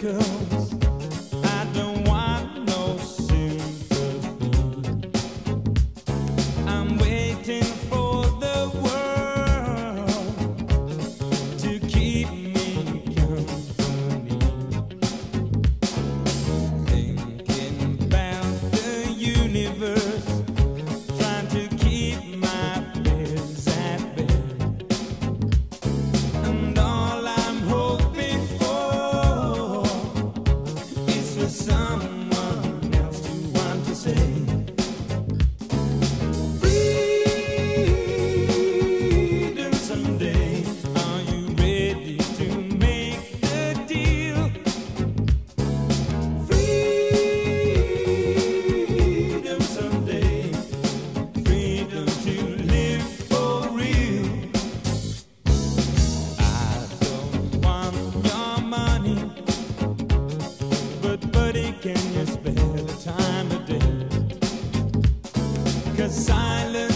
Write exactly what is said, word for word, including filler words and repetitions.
'cause I don't want no sympathy. I'm waiting for the world to keep me company. Thinking about the universe, trying to keep my fears at bay. And all I'm hoping for is for someone else to want to say, freedom someday. Are you ready to make the deal? Freedom someday. Freedom to live for real. I don't want your money, but buddy, can you spare the time of day? 'Cause silence